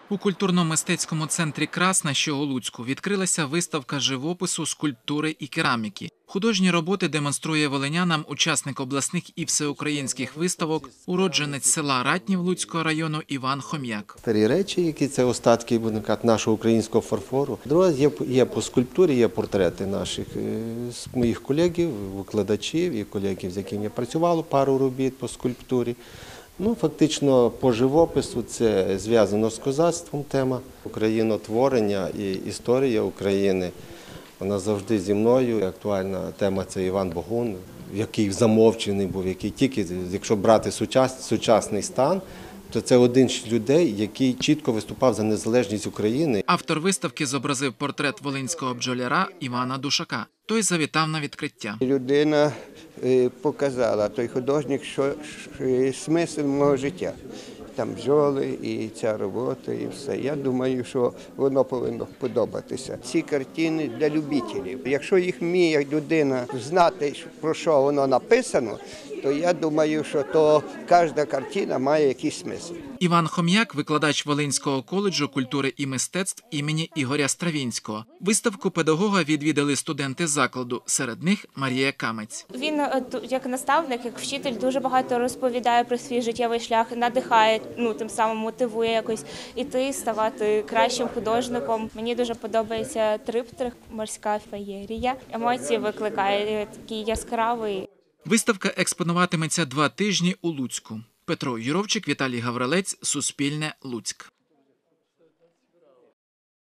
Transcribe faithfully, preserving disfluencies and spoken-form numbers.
У культурно-мистецькому центрі «Красна», що у Луцьку, відкрилася виставка живопису, скульптури і кераміки. Художні роботи демонструє волинянам учасник обласних і всеукраїнських виставок, уродженець села Ратнів Луцького району Іван Хом'як. Старі речі, які це остатки, будемо казати, нашого українського фарфору. Друге, є, є по скульптурі, є портрети наших моїх колегів, викладачів і колегів, з якими я працював, пару робіт по скульптурі. Ну, фактично, по живопису це зв'язано з козацтвом тема. Українотворення і історія України, вона завжди зі мною. Актуальна тема – це Іван Богун, який замовчений був, який тільки, якщо брати сучас, сучасний стан, то це один з людей, який чітко виступав за незалежність України. Автор виставки зобразив портрет волинського бджоляра Івана Душака. Той завітав на відкриття. Людина показала, той художник, що смисл мого життя. Там бджоли і ця робота, і все. Я думаю, що воно повинно подобатися. Ці картини для любителів. Якщо їх вміє людина знати, про що воно написано, то я думаю, що то кожна картина має якийсь смисл. Іван Хом'як – викладач Волинського коледжу культури і мистецтв імені Ігоря Стравінського. Виставку педагога відвідали студенти закладу, серед них Марія Камець. Він як наставник, як вчитель дуже багато розповідає про свій життєвий шлях, надихає, ну тим самим мотивує якось іти, ставати кращим художником. Мені дуже подобається триптих «Морська феєрія». Емоції викликає, такий яскравий. Виставка експонуватиметься два тижні у Луцьку. Петро Юровчик, Віталій Гаврилець, Суспільне, Луцьк.